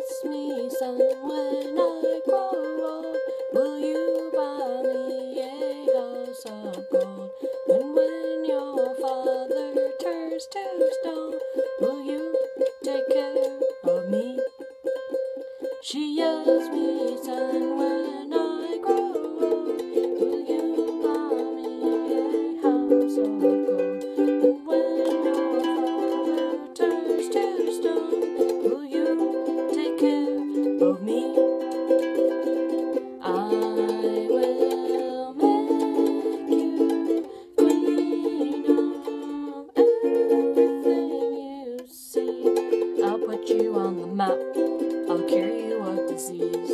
asked me, son, when I grow up, will you buy me a house of gold? And when your father turns to stone, will you take care of me? She asked me, son, when I grow up, will you buy me a house of gold? And when your father turns to stone, will you take care of me? I will make you queen of everything you see. I'll put you on the map. I'll cure you of disease.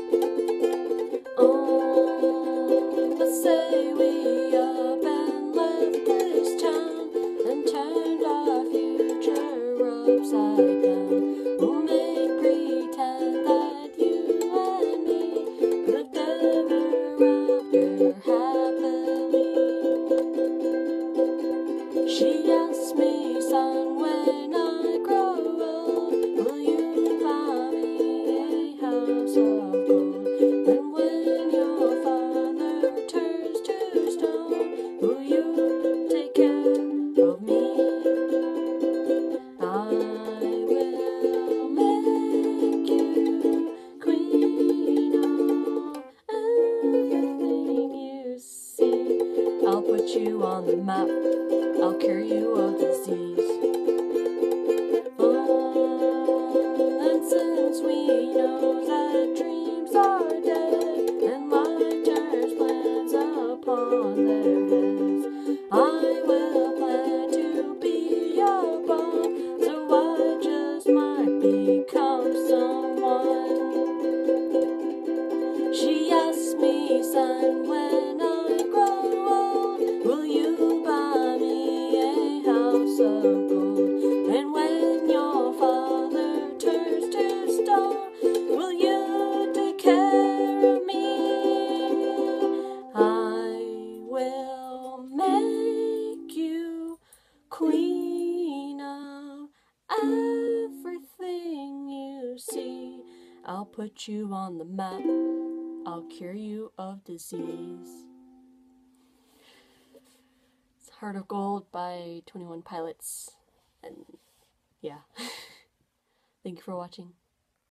Oh, let's say we up and left this town and turned our future upside down. We'll make pretend that you and me lived ever after happily. She asked me, son, when I grow up, will you buy me a house of gold? And when your father turns to stone, will you take care of me? I will make you queen of everything you see. I'll put you on the map. I'll cure you of disease. And since we know that dreams are dead and life turns plans upon their heads, I will plan to be your bond, so I just might become someone. She asked me, son, when I grow old, will you buy me a house of gold? And when your father turns to stone, will you take care of me? I will make you queen of everything you see. I'll put you on the map. I'll cure you of disease. It's Heart of Gold by 21 Pilots. And yeah. Thank you for watching.